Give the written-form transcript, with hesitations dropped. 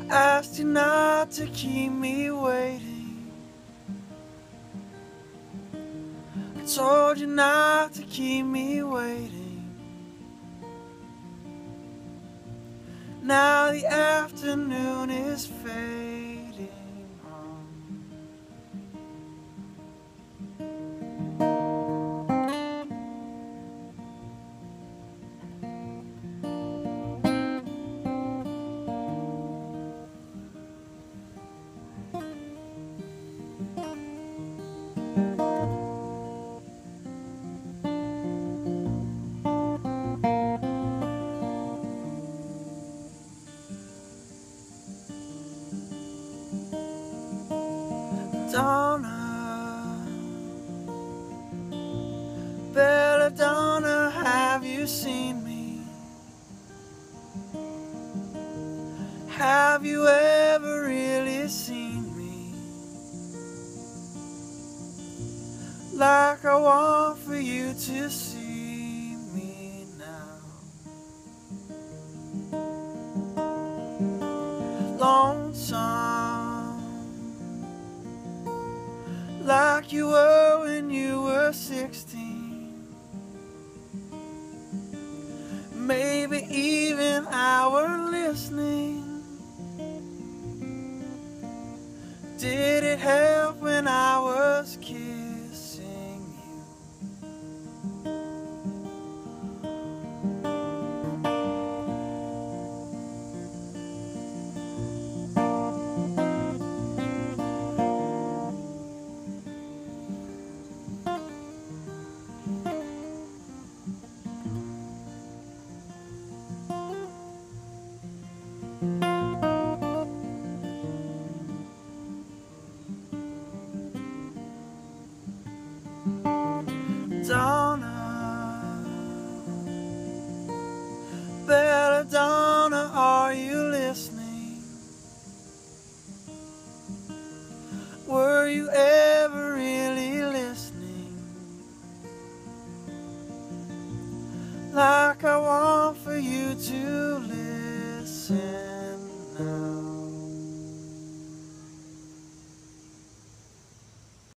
I asked you not to keep me waiting. I told you not to keep me waiting. Now the afternoon is fading on. Donna, Belladonna, have you seen me? Have you ever really seen me? Like I want for you to see me now. Lonesome, like you were when you were 16. Maybe even our listening. Did it help when I was kissing you? Donna, Belladonna, are you listening? Were you ever really listening? Like I want for you to listen.